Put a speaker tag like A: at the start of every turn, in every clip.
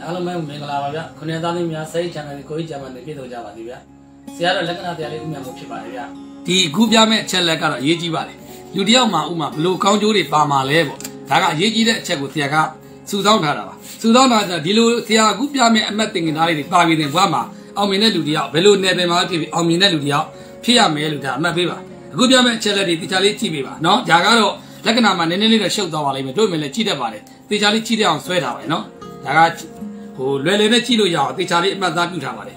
A: အားလုံးပဲမင်္ဂလာပါဗျာခုနှစ်သားလေးများစိတ်ချမ်းသာကိုကြီးကြမ်းမှနေပြည့်စုံကြပါသည်ဗျာဆရာတော်လက္ခဏာတရားလေးဥမြန်မှုဖြစ်ပါတယ်ဗျာဒီအခုပြမဲ့အချက်လက်ကတော့အရေးကြီးပါတယ်လူတယောက်မှာဥမာဘလို့ကောင်းကျိုးတွေပါမှာလဲပေါ့ဒါကအရေးကြီးတဲ့အချက်ကိုဆရာကစုဆောင်းထားတာပါစုဆောင်းထားတာဒီလိုဆရာအခုပြမဲ့အမှတ်သင်္ကန်းသားလေးတွေပါပြီးတဲ့ဘဝမှာအောင်မြင်တဲ့လူတယောက်ဘယ်လိုနယ်ပယ်မှာဖြစ်ပြီးအောင်မြင်တဲ့လူတယောက်ဖြစ်ရမယ်လို့ဒါအမှတ်ပေးပါအခုပြမဲ့အချက်လက်တွေတခြားလေးကြည့်ပေးပါနော်ဒါကတော့လက္ခဏာမှာနည်းနည်းလေးတော့ရှုပ်သွားပါလိမ့်မယ်တို့မြင်လဲကြည့်တတ်ပါတယ်တခြားလေးကြည့်တဲ့အောင်ဆွဲထားပါနော်ဒါကဟိုလွယ်လွယ်နဲ့ကြည့်လို့ရအောင်တေချာလေးအမှတ်သားပြုထားပါတယ်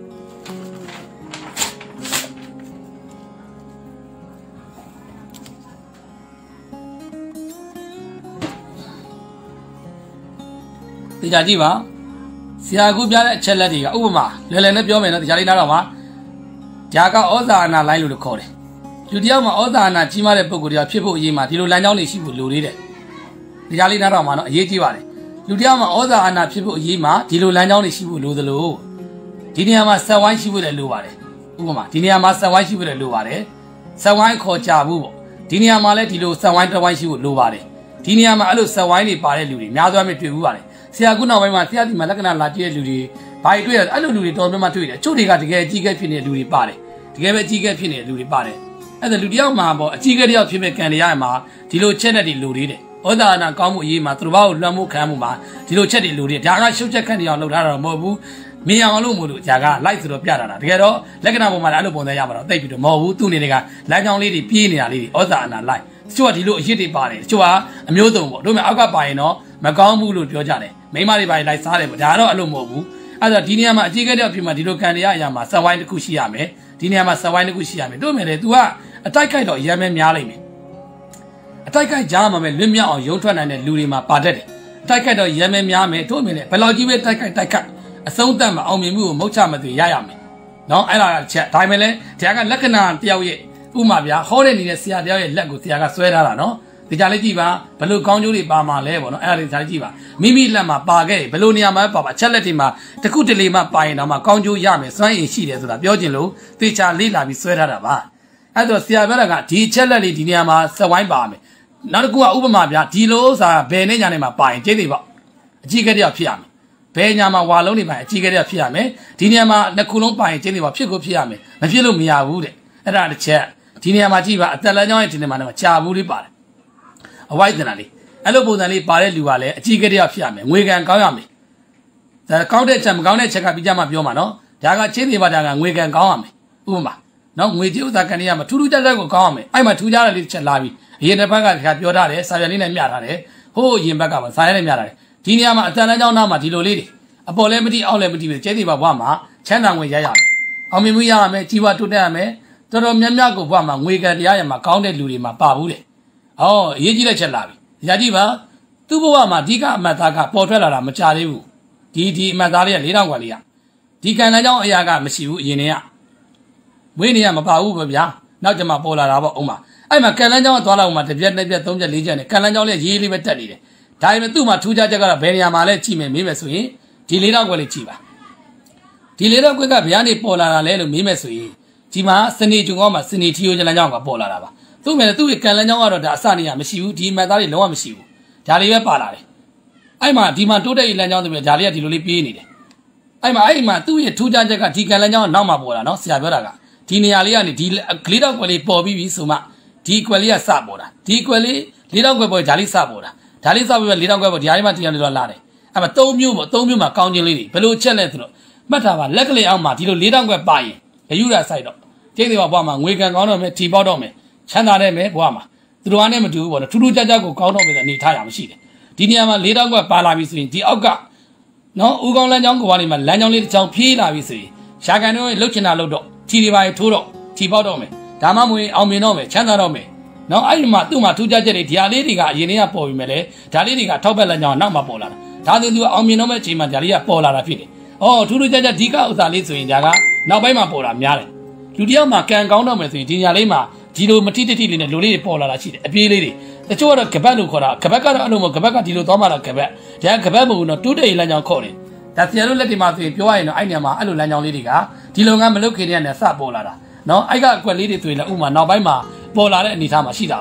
A: တေချာကြည့်ပါဆရာကူပြတဲ့အချက်လက်တွေကဥပမာလွယ်လွယ်နဲ့ပြောမယ်နော်တေချာလေးနားတော့ပါဂျာကဩဇာအနာလိုင်းလို့ခေါ်တယ်လူတယောက်မှာဩဇာအနာကြီးမားတဲ့ပုံကိုယ်တရားဖြစ်ဖို့အရေးမှာဒီလိုလမ်းကြောင်းတွေရှိဖို့လိုသေးတယ်တေချာလေးနားတော့မှာနော်အရေးကြီးပါတယ်လူတယောက်မှာဩဇာအာဏာဖြစ်ဖို့အရေးမှာဒီလိုလမ်းကြောင်းတွေရှိဖို့လိုသလိုဒီနေရာမှာဆက်ဝိုင်းရှိဖို့လည်းလိုပါတယ်ဥပမာဒီနေရာမှာဆက်ဝိုင်းရှိဖို့လည်းလိုပါတယ်ဆက်ဝိုင်းခေါ်ကြဘူးပေါ့ဒီနေရာမှာလည်းဒီလိုဆက်ဝိုင်းတစ်ဝိုင်းရှိဖို့လိုပါတယ်ဒီနေရာမှာအဲ့လိုဆက်ဝိုင်းတွေပါတဲ့လူတွေများစွာနဲ့တွေ့ဘူးပါတယ်ဆရာကုနောက်ပိုင်းမှာဆရာဒီမှာလက္ခဏာလာကြည့်တဲ့လူတွေဘာတွေတွေ့ရအဲ့လိုလူတွေတော်တော်များများတွေ့တယ်အချို့တွေကတကယ်အကြီးကဲဖြစ်နေတဲ့လူတွေပါတယ်တကယ်ပဲအကြီးကဲဖြစ်နေတဲ့လူတွေပါတယ်အဲ့ဒါလူတယောက်မှာပေါ့အကြီးကဲတယောက်ဖြစ်မဲ့ကံတရားမှာဒီလိုချက်နဲ့ဒီလိုလေးတယ်ဩဇာအနာကောင်းမှုအရေးမှာသူတို့ဘာကိုလွှမ်းမိုးခံမှုမှာဒီလိုချက်တွေလိုတယ်ဒါကရှုပ်ချက်ခန့်နေအောင်လုပ်ထားတာတော့မဟုတ်ဘူးမြင်အောင်လို့မို့လို့ဂျာကလိုက်ဆိုတော့ပြတာတကယ်တော့လက္ခဏာပေါ်မှာလည်းအဲ့လိုပုံစံရမှာတော့တိတ်ပြီးတော့မဟုတ်ဘူးသူ့အနေနဲ့ကလမ်းကြောင်းလေးတွေပြေးနေတာလေးတွေဩဇာအနာလိုက်တချို့ကဒီလိုအရစ်တွေပါတယ်တချို့ကအမျိုးစုံပေါ့တို့မဲ့အောက်ကပါရင်တော့မကောင်းဘူးလို့ပြောကြတယ်မိန်းမတွေပါလိုက်စားတယ်ပေါ့ဒါကတော့အဲ့လိုမဟုတ်ဘူးအဲ့တော့ဒီနေရာမှာအကြီးကဲတဲ့ဖြစ်မှာဒီလိုခံရအရာမှာဆက်ဝိုင်းတစ်ခုရှိရမယ်ဒီနေရာမှာဆက်ဝိုင်းတစ်ခုရှိရမယ်တို့မဲ့လေ तू ကအတိုက်ခိုက်တော့ရမ်းမဲများလိမ့်မယ်အတိုက်ခိုက်ကြားမှာပဲလွတ်မြောက်အောင်ရုံးထွက်နိုင်တဲ့လူတွေမှာပါတတ်တယ်အတိုက်ခိုက်တော့ရမ်းမဲများမယ်တို့မြင်တယ်ဘယ်လောက်ကြီးပဲတိုက်ခိုက်အဆုံးသတ်မှာအောင်မြင်မှုကိုမုတ်ချမသွေရရမယ်နော်အဲ့ဒါချက်ဒါပေမဲ့လည်းတရားကလက္ခဏာတယောက်ရဲ့ဥမာဗျာဟောတဲ့နေတဲ့ဆရာတယောက်ရဲ့လက်ကိုဆရာကဆွဲထားတာနော်ဒီကြလေးကြည့်ပါဘယ်လိုကောင်းကျိုးတွေပါမှာလဲပေါ့နော်အဲ့ဒါလေးဒါလေးကြည့်ပါမိမိလက်မှာပါခဲ့ဘယ်လိုနေရာမှာပါအချက်လက်တွေမှာတစ်ခုတလေမှပါရင်တော့မှကောင်းကျိုးရမယ်စွမ်းရည်ရှိတယ်ဆိုတာပြောချင်လို့သေချာလေးလာပြီးဆွဲထားတာပါအဲ့တော့ဆရာပြောတာကဒီအချက်လက်လေးဒီနေရာမှာဆက်ဝိုင်းပါမယ်နောက်တစ်ခုကဥပမာဗျာဒီလိုဥစ္စာဘယ်နဲ့ညာနဲ့မှာပါရင်ကျိတ်သေးပေါ့အကြီးကဲတယောက်ဖြစ်ရမယ်ဘယ်ညာမှာဝါလုံးနေပါအကြီးကဲတယောက်ဖြစ်ရမယ်ဒီနေရာမှာနှစ်ခုလုံးပါရင်ကျိတ်သေးပေါ့ဖြစ်ကိုဖြစ်ရမယ်မဖြစ်လို့မရဘူးတဲ့အဲ့ဒါတစ်ချက်ဒီနေရာမှာကြည့်ပါအသက်လမ်းကြောင်းရဲ့ဒီနေရာမှာကြာဘူးလေးပါတယ်အဝိုက်တနာလေးအဲ့လိုပုံစံလေးပါတဲ့လူကလည်းအကြီးကဲတယောက်ဖြစ်ရမယ်ငွေကံကောင်းရမယ်ဒါကောင်းတဲ့ချက်မကောင်းတဲ့ချက်ကပြီးကြမှာပြောမှာနော်ဒါကကျိတ်သေးပါဒါကငွေကံကောင်းရမယ်ဥပမာနော်ငွေကြေးဥစ္စာကနေရမှာထူးထူးခြားခြားကိုကောင်းအောင်မယ်အဲ့မှာထူးခြားတဲ့လေးတစ်ချက်လာပြီးအရင်တစ်ဖက်ကပြောထားတယ်စာရွက်လေးနဲ့မျှထားတယ်ဟိုးအရင်ဘက်ကပါစာရွက်နဲ့မျှထားတယ်ဒီနေရာမှာအတန်လမ်းကြောင်းသားမှာဒီလိုလေးတွေအပေါ်လည်းမတိအောက်လည်းမတိပဲကျဲသေးပါဘွားမှာချမ်းသာငွေရရမယ်အောင်မြင်မှုရရမယ်ကြီးပွားတိုးတက်ရမယ်တော်တော်များများကိုဘွားမှာငွေကံတရားရမှာကောင်းတဲ့လူတွေမှာပါဘူးလေဟောအရေးကြီးတဲ့ချက်လာပြီညာကြည့်ပါသူ့ဘဝမှာအဓိကအမှတ်သားကပေါ်ထွက်လာတာမကြသေးဘူးဒီအမှတ်သားလေးက4000กว่าလေးကဒီကံလမ်းကြောင်းအရာကမရှိဘူးအရင်တည်းကဝိနည်းကမပါဘူးပဲဗျာနောက်ကျမှပေါ်လာတာပေါ့ဥမာအဲ့မှာကန်လန်းကျောင်းကသွားလောက်မှတစ်ပြက်နှစ်ပြက်သုံးပြက်လေးချက်နဲ့ကန်လန်းကျောင်းလေးရေးလေးပဲတက်နေတယ်ဒါပေမဲ့သူ့မှာထူးခြားချက်ကတော့ဘယ်နေရာမှာလဲကြည့်မယ်မေးမယ်ဆိုရင်ဒီ4000ခွက်လေးကြည့်ပါဒီ4000ခွက်ကဘယ်ကနေပေါ်လာတာလဲလို့မေးမယ်ဆိုရင်ဒီမှာစနေကျုံကောင်းမှာစနေထီယိုကျလန်းကျောင်းကပေါ်လာတာပါသူ့မဲ့သူ့ရဲ့ကန်လန်းကျောင်းကတော့ဒါအစနေရမရှိဘူးဒီမှတ်သားတွေလုံးဝမရှိဘူးဒါလေးပဲပါလာတယ်အဲ့မှာဒီမှာတိုးတက်ရေးလန်းကျောင်းဆိုပြီးဒါလေးကဒီလိုလေးပြေးနေတယ်အဲ့မှာသူ့ရဲ့ထူးခြားချက်ကဒီကန်လန်းကျောင်းကနောက်မှပေါ်လာနော်ဆရာပြောတာကဒီနေရာလေးကနေဒီ4000ခွက်လေးပေါ်ပြီးပြီဆိုမှဒီကွက်လေးကစပေါ်တာဒီကွက်လေး4000ခွက်ပေါ်ဒါလေးစပေါ်တာဒါလေးစပြီး4000ခွက်ပေါ်ဒီဟာလေးမှတရားလေးတော့လာတယ်အဲ့မှာ3မျိုးပေါ့3မျိုးမှာကောင်းချင်းလေးတွေဘယ်လိုချက်လဲဆိုတော့မှတ်တာပါလက်ကလေးအောက်မှာဒီလို4000ခွက်ပါရင်ရယူတာစိုက်တော့ကျိတ်သေးပါဘွားမှာငွေကံကောင်းတော့မယ်ထီပေါက်တော့မယ်ချမ်းသာတဲ့မယ်ဘွားမှာသူတို့ကလည်းမတူဘူးပေါ့နော်ထူးထူးခြားခြားကိုကောင်းတော့မယ်ဆိုအနေထားရမရှိတယ်ဒီနေရာမှာ4000ခွက်ပါလာပြီဆိုရင်ဒီအောက်ကနော်ဦးကောင်းလမ်းကြောင်းကိုကနေမှာလမ်းကြောင်းလေးတစ်ချောင်းဖြေးလာပြီဆိုရင်ရှာကန်တို့လှုပ်ချင်တာလှုပ်တော့ထီတွေပါထိုးတော့ထီပေါက်တော့မယ်ဒါမှမဟုတ်အောင်မြင်တော့မယ်ချမ်းသာတော့မယ်နော်အဲ့ဒီမှာသူ့မှာထူးခြားချက်တွေဒီဟာလေးတွေကအရင်တည်းကပေါ်ပြီးမယ်လေဒါလေးတွေကထောက်ပက်လမ်းကြောင်းနောက်မှပေါ်လာတာဒါဆိုသူအောင်မြင်တော့မဲ့အချိန်မှာဒါလေးကပေါ်လာတာဖြစ်တယ်။အော်ထူးထူးခြားခြားဒီကဥစ္စာလေးဆိုရင်ဒါကနောက်ပိုင်းမှာပေါ်လာများတယ်။လူတယောက်မှာကံကောင်းတော့မယ်ဆိုရင်ဒီညာလေးမှာဒီလိုမတိတိလေးနဲ့လူလေးတွေပေါ်လာတာရှိတယ်အပြေးလေးတွေတချို့ကတော့ကပတ်လို့ခေါ်တာကပတ်ကတော့အဲ့လိုမဟုတ်ကပတ်ကဒီလိုသွားမှတော့ကပတ်ဒါကပတ်မဟုတ်ဘူးနော်တိုးတက်ရေးလမ်းကြောင်းခေါ်တယ်ဒါဆရာတို့လက်တွေမှာဆိုရင်ပြောရရင်တော့အဲ့ညမှာအဲ့လိုလမ်းကြောင်းလေးတွေကဒီလိုကမလုတ်ခင်တည်းကနေစပေါ်လာတာနော်အဲ့ကအကွက်လေးတွေဆိုရင်လည်းဥမာနောက်ပိုင်းမှာပေါ်လာတဲ့အနေအထားမှာရှိတာပေါ့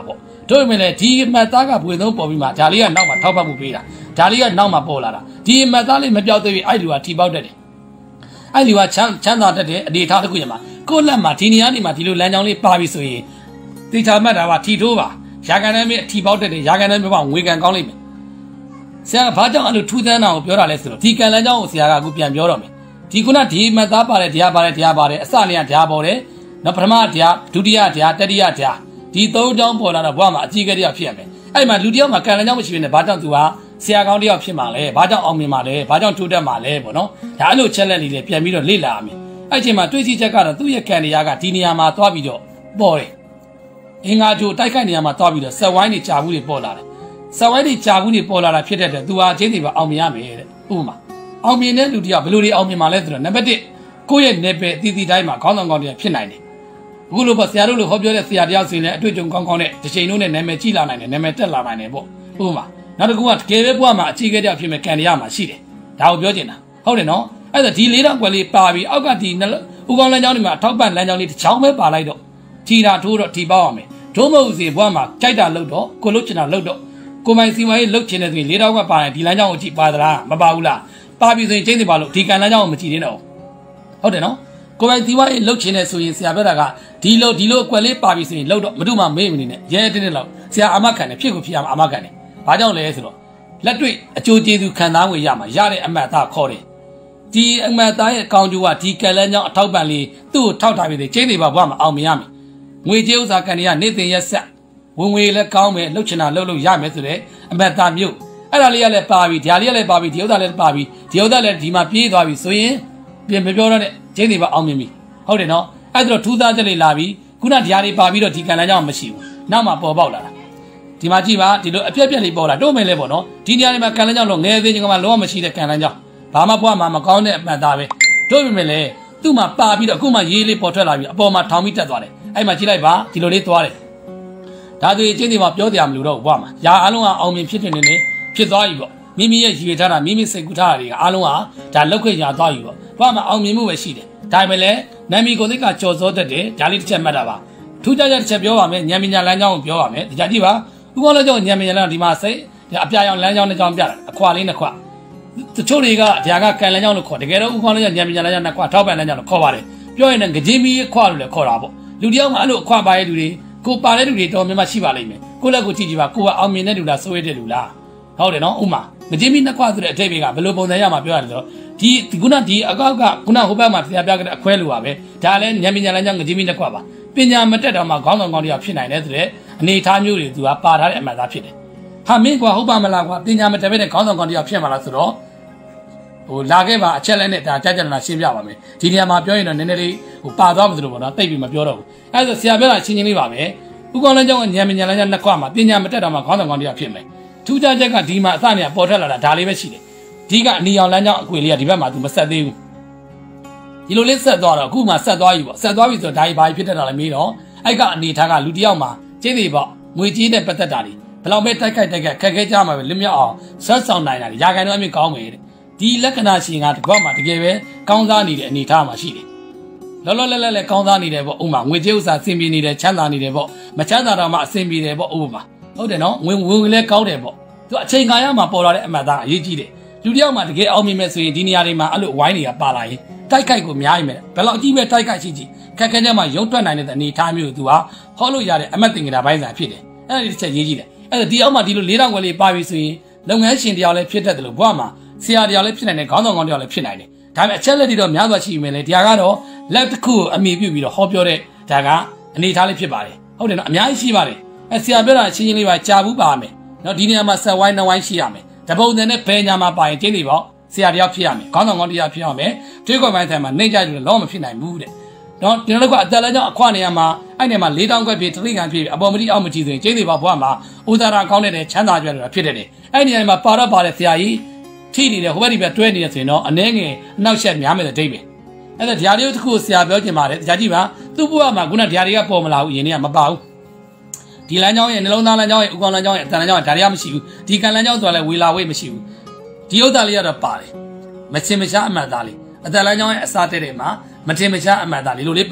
A: တို့မြင်လေဒီအမှတ်သားကဘွေသုံးပေါ်ပြီးမှဒါလေးကနောက်မှာထောက်ပတ်မှုပေးတာဒါလေးကနောက်မှာပေါ်လာတာဒီအမှတ်သားလေးမပြောက်သေးဘူးအဲ့လူကထီပေါက်တတ်တယ်အဲ့လူကချမ်းသာတတ်တဲ့အနေထားတစ်ခုရမှာကိုယ့်လက်မှာဒီနေရာနေမှာဒီလိုလမ်းကြောင်းလေးပါပြီဆိုရင်တိချာမှတ်တာကထီထိုးပါရာခိုင်နှုန်းထီပေါက်တတ်တယ်ရာခိုင်နှုန်းပြပါငွေကန်ကောင်းလိမ့်မယ်ဆရာကဘာကြောင့်အဲ့လိုထူးဆန်းတာကိုပြောတာလဲဆိုတော့ဒီကန်လန်းကြောင်းကိုဆရာကအခုပြန်ပြောတော့မယ်ဒီခုနဒီမှတ်သားပါတယ်တရားပါတယ်တရားပါတယ်အစနေရတရားပေါ်တယ်နော်ပထမတရားဒုတိယတရားတတိယတရားဒီသုံးကြောင်းပေါ်လာတော့ဘဝမှာအကြီးကလေးဖြစ်ရမယ်အဲ့မှာလူတယောက်မှာကန်လန်းကြောင်းမရှိဘဲနဲ့ဘာကြောင့်သူကဆရာကောင်းတယောက်ဖြစ်မှာလဲဘာကြောင့်အောင်မြင်မှာလဲဘာကြောင့်တိုးတက်မှာလဲပေါ့နော်ဒါအဲ့လိုချက်လက်လေးတွေပြန်ပြီးတော့လေ့လာရမယ်အဲ့ချိန်မှာတွေးကြည့်ချက်ကတော့သူ့ရဲ့ကန်နေရာကဒီနေရာမှာသွားပြီးတော့ပေါ်တယ်အင်္ဂါဂျိုတိုက်ခိုက်နေရာမှာသွားပြီးတော့ဆက်ဝိုင်းတွေကြာဘူးတွေပေါ်လာတယ်ဆက်ဝိုင်းတွေကြာဘူးတွေပေါ်လာတာဖြစ်တဲ့အတွက်သူဟာအချင်းတွေပါအောင်မြင်ရမယ်တဲ့ဥပမာအောင်မြင်တဲ့လူတယောက်ဘယ်လိုတွေအောင်မြင်မှာလဲဆိုတော့နံပါတ်1ကိုယ့်ရဲ့နယ်ပယ်အသီးသီးတိုင်းမှာခေါင်းဆောင်ကောင်းတွေဖြစ်နိုင်တယ်အခုလိုပေါ့ဆရာတို့လိုဟောပြောတဲ့ဆရာတယောက်ဆိုရင်လည်းအတွေ့အကြုံကောင်းကောင်းနဲ့တစ်ချိန်လုံးနဲ့နာမည်ကြီးလာနိုင်တယ်နာမည်တက်လာနိုင်တယ်ပေါ့ဥပမာနောက်တစ်ခုကတကယ်ပဲဘဝမှာအခြေခဲတယောက်ဖြစ်မဲ့ကန်ရမှာရှိတယ်ဒါကိုပြောချင်တာဟုတ်တယ်နော်အဲ့ဒါဒီ၄တောင်ကွယ်လေးပါပြီးအောက်ကဒီဥကောင်းလမ်းကြောင်းတွေမှာအထောက်ပံ့လမ်းကြောင်းလေးတစ်ချောင်းပဲပါလိုက်တော့ထီတာထိုးတော့ထီပေါက်ရမယ်ဒုမဟုတ်စီဘဝမှာကြိုက်တာလုပ်တော့ကိုလုတ်ချင်တာလုပ်တော့ကိုမိုင်စီဝိုင်းလုတ်ချင်တဲ့ဆိုရင်၄တောင်ကပါရင်ဒီလမ်းကြောင်းကိုကြည့်ပါသလားမပါဘူးလားပါပြီဆိုရင်ကျင်းနေပါလို့ဒီကန်လမ်းကြောင်းကိုမကြည့်နေတော့ဟုတ်တယ်နော်ကိုမိုင်စီဝိုင်းလုတ်ချင်တဲ့ဆိုရင်ဆရာပြောတာကဒီလိုအကွက်လေးပါပြီဆိုရင်လုတ်တော့မတို့မှမေးမနေနဲ့ရဲတင်းလောက်ဆရာအာမခံတယ်ဖြစ်ကိုဖြစ်အောင်အာမခံတယ်ဘာကြောင့်လဲဆိုတော့လက်တွေ့အကျိုးကျေးဇူးခံစားငွေရမှာရတဲ့အမှတ်သားခေါ်တယ်ဒီအမှတ်သားရဲ့အကောင့်ကျိုးကဒီကန်လန်းကြောင်းအထောက်ပံ့လေးသူ့ကိုထောက်ထားပြီးတယ်ကျင်းနေပါဘွားမှာအောင်မြင်ရမယ်ငွေကြေးဥစ္စာကန်တွေကနေတင်ရက်ဆက်ဝင်ငွေလည်းကောင်းမယ်လှုပ်ချင်တာလှုပ်ရမယ်ဆိုတဲ့အမှတ်သားမျိုးအဲ့ဒါလေးကလည်းပါပြီဒါလေးကလည်းပါပြီဒီဥစ္စာလည်းပါပြီဒီဥစ္စာလည်းဒီမှာပြေးသွားပြီဆိုရင်ပြင်မပြောတော့နဲ့ကျင်းနေပါအောင်မြင်ပြီဟုတ်တယ်နော်အဲ့ဒါတော့ထူးသားချက်လေးလာပြီခုနတရားတွေပါပြီးတော့ဒီကန်လန်းကြောင်းမရှိဘူးနောက်မှပေါ်ပေါက်လာတာဒီမှာကြည့်ပါဒီလိုအပြက်ပြက်လေးပေါ်လာတော့မယ်လဲပေါ့နော်ဒီနေရာတွေမှာကန်လန်းကြောင်းတော့ငယ်သေးချင်းကမှလုံးဝမရှိတဲ့ကန်လန်းကြောင်းဘာမှဘွားမှာမကောင်းတဲ့အမှတ်သားပဲတို့ပေမဲ့လေသူ့မှာပါပြီးတော့အခုမှရေးလေးပေါ်ထွက်လာပြီးအပေါ်မှာထောင်ပြီးတက်သွားတယ်အဲ့မှာကြည့်လိုက်ပါဒီလိုလေးသွားတယ်ဒါသူချင်းဒီမှာပြောတရားမလို့တော့ဘွားမှာຢာအားလုံးကအောင်မြင်ဖြစ်နေဖြစ်သွားပြီပေါ့မိမိရဲ့ရည်ရွယ်ထားတာမိမိစိတ်ကူးထားတာတွေကအားလုံးကဒါလောက်ခွင့်ရသွားပြီပေါ့ဘွားမှာအောင်မြင်မှုပဲရှိတယ်ဒါပေမဲ့လည်းနာမည်ကိုယ်သိကကြော်စောတတ်တယ်ဒါလေးတစ်ချက်မှတ်တာပါထူးခြားချက်တစ်ချက်ပြောပါမယ်ဉာဏ်ပညာလမ်းကြောင်းကိုပြောပါမယ်ဒီကြည့်ပါဥပမာလည်းကြောင့်ဉာဏ်ပညာလမ်းဒီမှာစိတ်အပြာရောင်လမ်းကြောင်းတစ်ကြောင်းပြတာအခွာလေးနှစ်ခွတချို့တွေကတရားကကန်လမ်းကြောင်းလို့ခေါ်တကယ်တော့ဥပမာလည်းဉာဏ်ပညာလမ်းကြောင်းနှစ်ခွထောက်ပံ့လမ်းကြောင်းလို့ခေါ်ပါတယ်ပြောရင်လည်းငကြင်းမီးခွလို့လည်းခေါ်တာပေါ့လူတယောက်မှအဲ့လိုအခွပါတဲ့လူတွေကိုပါတဲ့လူတွေတော်များများရှိပါလိမ့်မယ်ကိုယ့်လက်ကိုကြည့်ကြည့်ပါကိုကအောင်မြင်တဲ့လူလားစိုးရတဲ့လူလားဟုတ်တယ်နော်ဥမာငကြင်းမီးနှစ်ခွဆိုတဲ့အထိပ္ပယ်ကဘယ်လိုပုံစံရမှာပြောရတယ်ဆိုတော့ဒီခုနဒီအကောက်ကခုနဟိုဘက်မှာတရားပြခဲ့တဲ့အခွဲလိုပါပဲဒါလည်းဉာဏ်ပညာလမ်းကြောင်းငကြင်းမီးနှစ်ခွပါပညာမတက်တော့မှခေါင်းဆောင်ကောင်းတယောက်ဖြစ်နိုင်တယ်ဆိုတဲ့အနေအထားမျိုးတွေသူကပါထားတဲ့အမှတ်သားဖြစ်တယ်ဟာမင်းကွာဟုတ်ပါမလားကွာပညာမတက်ပဲတဲ့ခေါင်းဆောင်ကောင်းတယောက်ဖြစ်မှာလားဆိုတော့ဟိုလာခဲ့ပါအချက်လက်နဲ့ဒါကြကြနာရှင်းပြပါမယ်ဒီနေရာမှာပြောရင်တော့နည်းနည်းလေးဟိုပါသွားမှဆိုလို့ပေါ့နော်တိတ်ပြီးမပြောတော့ဘူးအဲဒါဆိုဆရာပြောတာချင်းချင်းလေးပါပဲဥကောင်းလမ်းကြောင်းကဉာဏ်ပညာလမ်းကြောင်းနှစ်ခွမှာပညာမတက်တော့မှခေါင်းဆောင်ကောင်းတယောက်ဖြစ်မယ်ထူးခြားချက်ကဒီမှာအစနေပေါ်ထွက်လာတာဒါလေးပဲရှိတယ်ဒီကအနီအောင်လမ်းကြောင်းအကွေလေးကဒီဘက်မှာသူမဆက်သေးဘူးဒီလိုလေးဆက်သွားတော့အခုမှဆက်သွားပြီပေါ့ဆက်သွားပြီဆိုတော့ဒါကြီးဘာဖြစ်တတ်တာလဲမေးတော့အဲ့ကအနေထားကလူတယောက်မှာကျင်းနေပေါ့ငွေကြီးနဲ့ပတ်သက်တာတွေဘယ်လောက်ပဲတိုက်ခိုက်ခက်ခဲကြမှာပဲလွတ်မြောက်အောင်ဆက်ဆောင်နိုင်တာရာခိုင်နှုန်းအမြင့်ကောင်းမယ်တဲ့ဒီလက္ခဏာရှင်ကဒီဘက်မှာတကယ်ပဲကောင်းစားနေတဲ့အနေထားမှာရှိတယ်လောလောလဲလဲကောင်းစားနေတယ်ပေါ့ဥမာငွေကြေးဥစ္စာအဆင်ပြေနေတယ်ချမ်းသာနေတယ်ပေါ့မချမ်းသာတော့မှအဆင်ပြေတယ်ပေါ့ဥပမာဟုတ်တယ်နော်ဝင်လဲကောင်းတယ်ပေါ့သူအချိန်ခါရမှာပေါ်လာတဲ့အမှတ်သားအရေးကြီးတယ်လူတယောက်မှာတကယ်အောင်မြင်မဲ့ဆိုရင်ဒီနေရာတွေမှာအဲ့လိုဝိုင်းတွေကပါလာရင်တိုက်ခိုက်ကိုများရင်ဘယ်လောက်အကြီးပဲတိုက်ခိုက်ရှိကြည့်ခက်ခဲကြမှာရုံထွက်နိုင်တဲ့အနေအထားမျိုးကိုသူကဟောလို့ရတဲ့အမတ်တင်ကြတာပိုင်းစာဖြစ်တယ်အဲ့ဒါဒီတစ်ချက်ရေးကြည့်တယ်အဲ့ဒါဒီအောက်မှာဒီလို၄000ခွဲလေးပါပြီဆိုရင်လုပ်ငန်းရှင်တယောက်လည်းဖြစ်တတ်တယ်လို့ဘွားမှာဆရာတယောက်လည်းဖြစ်နိုင်တယ်ခေါင်းဆောင်ကောင်းတယောက်လည်းဖြစ်နိုင်တယ်ဒါပေမဲ့အချက်လက်တွေတော့များစွာရှိပြီလေတရားကတော့လက်တစ်ခုကိုအမိပြုပြီးတော့ဟောပြောတဲ့ဒါကအနေအထားလေးဖြစ်ပါတယ်ဟုတ်တယ်နော်အများကြီးရှိပါတယ်အဲဆရာပြောတာအချင်းချင်းလေးပါကြာဘူးပါမယ်နော်ဒီနေရာမှာဆက်ဝိုင်းနှဝိုင်းရှိရမယ်တပုံစံနဲ့ဘယ်ညာမှာပါရင်ကျင်းနေပေါ့ဆရာတယောက်ဖြစ်ရမယ်ခေါင်းဆောင်ကောင်းတယောက်ဖြစ်ရမယ်တွေးခေါ်ပိုင်းဆိုင်မှာနှိမ့်ကြလို့လောမဖြစ်နိုင်ဘူးတဲ့နော်ကျွန်တော်တို့ကအသက်လည်းကြောင့်အခွနေရာမှာအဲ့နေမှာ၄000ခွဲဖြစ်တလိခံဖြစ်အပေါ်မတိအောက်မကြည့်ဆိုရင်ကျင်းနေပါဘွားမှာဥသာရာကောင်းတဲ့ချမ်းသာကြွယ်လို့ဖြစ်တယ်အဲ့နေရာမှာပါတော့ပါတဲ့ဆရာကြီးထိနေတယ်ဟိုဘက်ဒီဘက်တွဲနေတယ်ဆိုရင်တော့အနှဲငယ်အနောက်ရှက်များမယ်တဲ့ဒိတ်ပဲအဲ့ဒါဓာတ်လေးတစ်ခုကိုဆရာပြောချင်ပါတယ်တရားကြည့်ပါသူ့ဘဝမှာခုနဓာတ်တွေကပေါ်မလာဘူးယင်တွေကမပါဘူးဒီလမ်းကြောင်းရဲ့နှလုံးသားလမ်းကြောင်းရဲ့ဥကောင်လမ်းကြောင်းရဲ့အတန်လမ်းကြောင်းဒါတွေကမရှိဘူးဒီကန်လမ်းကြောင်းဆိုတာလည်းဝေလာဝေးမရှိဘူးဒီဥစ္စာလေးကတော့ပါတယ်မချင်မချာအမှတ်သားလေးအတန်လမ်းကြောင်းရဲ့အစားတဲ့တွေမှာမချင်မချာအမှတ်သားလေးလိုလေးပါတယ်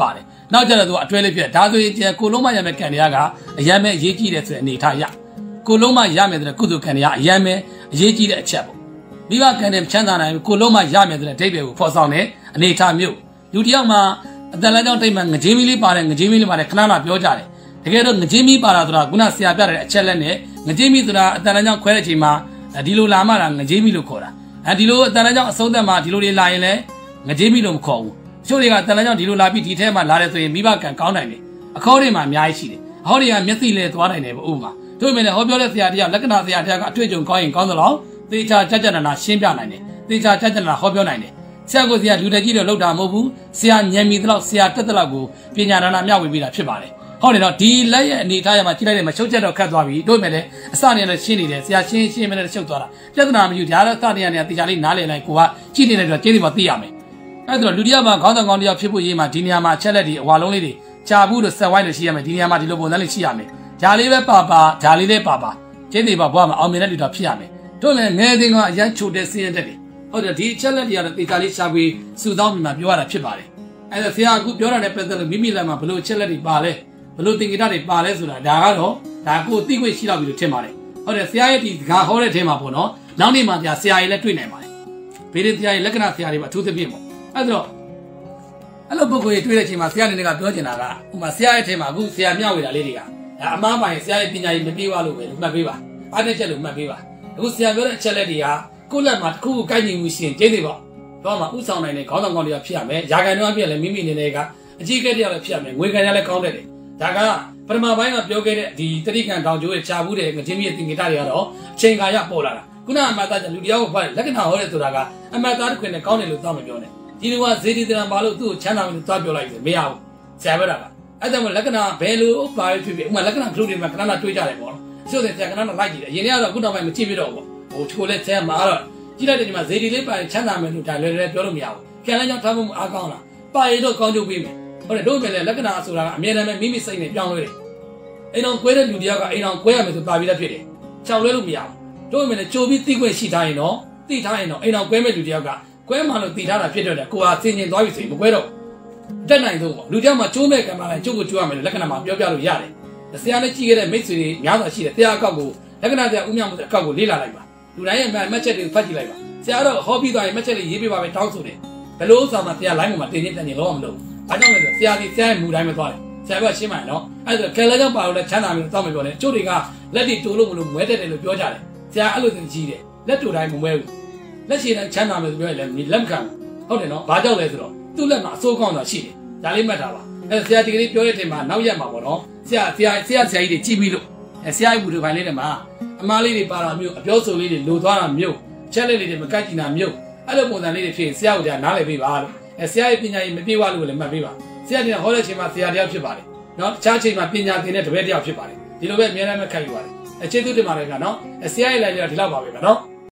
A: နောက်ကြတော့သူအတွဲလေးဖြစ်ဒါဆိုရင်ကိုလုံးမရမယ်ကန်တရားကအရမ်းပဲအရေးကြီးတယ်ဆိုတဲ့အနေထားရကိုလုံးမရမယ်ဆိုတဲ့ကုသိုလ်ကန်တရားအရမ်းပဲအရေးကြီးတဲ့အချက်ပေါ့မိဘကန်တဲ့ချမ်းသာနိုင်ကိုလုံးမရမယ်ဆိုတဲ့အဓိပ္ပာယ်ကိုဖော်ဆောင်တဲ့အနေထားမျိုးလူတယောက်မှာအတန်လန်းကြောင့်တိတ်မှငကြေးမီလေးပါတယ်ငကြေးမီလေးပါတယ်ခဏခဏပြောကြတယ်တကယ်တော့ငကြေးမီပါတာဆိုတာခုနဆရာပြတဲ့အချက်လက်နဲ့ငကြေးမီဆိုတာအတန်လန်းကြောင့်ခွဲတဲ့အချိန်မှာဒီလိုလာမှတာငကြေးမီလို့ခေါ်တာဒီလိုအတန်လန်းကြောင့်အဆုံးသက်မှာဒီလိုတွေလာရင်လည်းငကြေးမီလို့မခေါ်ဘူးချို့တွေကအတန်လန်းကြောင့်ဒီလိုလာပြီးဒီထဲမှာလာတယ်ဆိုရင်မိဘကံကောင်းနိုင်တယ်အခေါ်တွေမှာအများကြီးရှိတယ်အဟောတွေကမျက်စိလဲသွားနိုင်တယ်ပေါ့ဥပမာတို့ပေမဲ့ဟောပြောတဲ့ဆရာတရားလက္ခဏာဆရာတရားကအတွေ့အကြုံကောင်းရင်ကောင်းသလောက်သေချာကြကြနာရှင်းပြနိုင်တယ်သေချာကြကြနာဟောပြောနိုင်တယ်ဆရာကိုဆရာလူတက်ကြီးတော့လောက်တာမဟုတ်ဘူးဆရာဉာဏ်မီသလောက်ဆရာတက်တဲ့လောက်ကိုပညာဒါနမျှဝေပေးတာဖြစ်ပါတယ်ဟောတယ်တော့ဒီလက်ရဲ့အနေထားရမှာကြည့်လိုက်တယ်မချုပ်ချက်တော့ခတ်သွားပြီတို့ပေမဲ့လည်းအစနေနဲ့ရှင်းနေတယ်ဆရာရှင်းမနဲ့ချုပ်သွားတာပြဿနာမယူဒါတော့စနေရနေသေချာလေးနားလည်လိုက်ကိုကကြည့်နေတဲ့တော့ကျေးဇူးပါသိရမယ်အဲ့ဒါတော့လူတယောက်မှာခေါင်းဆောင်ကောင်းတယောက်ဖြစ်ဖို့ရေးမှာဒီနေရာမှာအချက်လက်တွေအဝါလုံးလေးတွေကြာဘူးလို့ဆက်ဝိုင်းလို့ရှိရမယ်ဒီနေရာမှာဒီလိုပုံစံလေးရှိရမယ်ဒါလေးပဲပါဒါလေးလည်းပါကျေးဇူးပါဘွားမှာအောင်မြင်တဲ့လူတော်ဖြစ်ရမယ်တို့လည်းငယ်စဉ်ကအရန်ချိုတဲ့စင်းရဲတဲ့တယ်ဟုတ်တယ်ဒီအချက်လက်တွေကတော့သေချာလေးရှာပြီးစုဆောင်းပြီးမှပြောရတာဖြစ်ပါတယ်အဲ့ဒါဆရာအခုပြောတာနဲ့ပတ်သက်လို့မိမိလက်မှာဘလို့အချက်လက်တွေပါလဲဘလို့သင်္ကေတတွေပါလဲဆိုတာဒါကတော့ဒါကိုသိခွင့်ရှိတော့ပြီလို့ထင်ပါတယ်ဟုတ်တယ်ဆရာရဲ့ဒီကဟောတဲ့ထဲမှာပေါ့နော်နောက်နေ့မှဆရာကြီးလည်းတွေ့နိုင်ပါတယ်ဘေးရဆရာကြီးလက္ခဏာဆရာတွေပါအထူးသဖြင့်ပေါ့အဲ့တော့အဲ့လိုပုဂ္ဂိုလ်တွေတွေ့တဲ့အချိန်မှာဆရာနေကပြောချင်တာကဥပမာဆရာရဲ့ထဲမှာအခုဆရာမျှဝေတာလေးတွေကဒါအမှားပိုင်းဆရာရဲ့ပညာရေးမပြေးပါလို့ပဲမှတ်ပေးပါအားနဲ့ချက်လို့မှတ်ပေးပါအခုဆရာပြောတဲ့အချက်လက်တွေကကိုယ့်လက်မှာတစ်ခုခုကိုက်ညီမှုရှိရင်ကျေးဇူးပေါ့တော့မှဥဆောင်နိုင်တဲ့ခေါင်းဆောင်ကောင်းတွေကဖြစ်ရမယ်ယာကန်တော့အပြည့်လည်းမိမိနေနေကအကြီးကဲတယောက်လည်းဖြစ်ရမယ်ငွေကန်ရလည်းကောင်းတယ်ဒါကပထမပိုင်းကပြောခဲ့တဲ့ဒီတတိကံတောင်ကျိုးရဲ့ခြာဘူးတဲ့ငချင်းမြင့်သင်္ကေတတွေကတော့အချိန်ခါရပေါ်လာတာခုနအမသားလူတယောက်ကိုဖတ်လက္ခဏာဟောတဲ့ဆိုတာကအမသားတစ်ခွင်နဲ့ကောင်းတယ်လို့သွားမပြောနဲ့ဒီလိုကဇေဒီတရံပါလို့သူ့ကိုချမ်းသာမယ်လို့သွားပြောလိုက်တယ်မရဘူးဆရာပြောတာကအဲ့ဒါမှလက္ခဏာဘယ်လိုပါဖြစ်ဖြစ်ဥမာလက္ခဏာကလူတွေမှာခဏခဏတွေးကြတယ်ပေါ့နော်ဆိုတဲ့ဆရာကဏ္ဍလိုက်ကြည့်တယ်အရင်ကတော့ခုနောက်ပိုင်းမကြည့်ပြတော့ဘူးဟိုချိုးလဲဆရာမှာတော့ကြည့်လိုက်တဲ့ဒီမှာဇေဒီလေးပါချမ်းသာမယ်လို့ဒါလွယ်လွယ်ပြောလို့မရဘူးပြန်လဲကြောင့်ထားဖို့အားကောင်းလားပါရတော့ကောင်းကျိုးပေးမယ်ဟုတ်တယ်တို့ပဲလေလက္ခဏာဆိုတာကအမြဲတမ်းမိမိစိတ်နဲ့ပြောင်းလဲတယ်အိမ်အောင်ကွဲတဲ့လူတယောက်ကအိမ်အောင်ကွဲရမယ်ဆိုပါပြီးသားဖြစ်တယ်ချောင်လွဲလို့မရဘူးတို့ပဲလေကြိုပြီးသိခွင့်ရှိထားရင်တော့သိထားရင်တော့အိမ်အောင်ကွဲမဲ့လူတယောက်ကကွဲမှလို့သိထားတာဖြစ်တော့တယ်ကိုဟာစင်ကျင်သွားပြီဆိုရင်မကွဲတော့တက်နိုင်တော့လူတယောက်မှကျိုးမဲ့ကံပါလိုက်ကျိုးကိုကျိုးရမယ်လို့လက္ခဏာမှာပြောပြလို့ရတယ်ဆရာနဲ့ကြည့်ခဲ့တဲ့မိတ်ဆွေတွေများစွာရှိတယ်တရားအကောက်ကိုလက္ခဏာတရားဥမျှမှုအကောက်ကိုလေ့လာလိုက်ပါလူတိုင်းရဲ့မှတ်ချက်တွေကိုဖတ်ကြည့်လိုက်ပါဆရာတော့ဟောပြီးသွားရင်မှတ်ချက်တွေရေးပြပါပဲတောင်းဆိုတယ်ဘယ်လိုဥစ္စာမှဆရာ line ပေါ်မှာတင်နေတယ်လောမလို့ဘာကြောင့်လဲဆိုဆရာဒီဆရာရဲ့မူတိုင်းပဲသွားတယ်ဆရာကရှင်းမှန်နော်အဲ့ဒါကဲလဲကြောင့်ပါလို့လဲချမ်းသာမျိုးတောင်းမပြောနဲ့ကျို့တွေကလက်တွေတိုးလို့မလို့မွဲတက်တယ်လို့ပြောကြတယ်ဆရာအဲ့လိုသင်ကြီးတယ်လက်တိုးတိုင်းမမွဲဘူးလက်ရှိတိုင်းချမ်းသာမျိုးဆိုပြောရင်လည်းလက်မခံဟုတ်တယ်နော်ဘာကြောင့်လဲဆိုတော့သူ့လက်မှာအစိုးကောင်းတာရှိတယ်ဒါလေးမှတ်တာပါအဲ့ဆရာဒီကနေ့ပြောတဲ့အချိန်မှာနောက်ရက်မှာပေါ့နော်ဆရာကြီးတွေကြည့်ပြီးလို့ဆရာရဲ့ဝူတွေပိုင်းလေးတွေမှာအမားလေးတွေပါတာမျိုးအပြောဆိုလေးတွေလိုသွားတာမျိုးချက်လေးတွေမကတ်ကြည့်တာမျိုးအဲ့လိုပုံစံလေးတွေဖြစ်ရင်ဆရာကနားလည်ပေးပါလို့ဆရာရဲ့ပညာရေးမပြေဝလို့လည်းမှတ်ပေးပါဆရာကဟောတဲ့အချိန်မှာဆရာတယောက်ဖြစ်ပါတယ်နော်တခြားအချိန်မှာပညာသင်တဲ့တပည့်တယောက်ဖြစ်ပါတယ်ဒီလိုပဲအများနဲ့မှတ်ခိုက်ယူပါတယ်ကျေးဇူးတင်ပါတယ်ကနော်ဆရာရဲ့ live ကဒီလောက်ပါပဲကနော်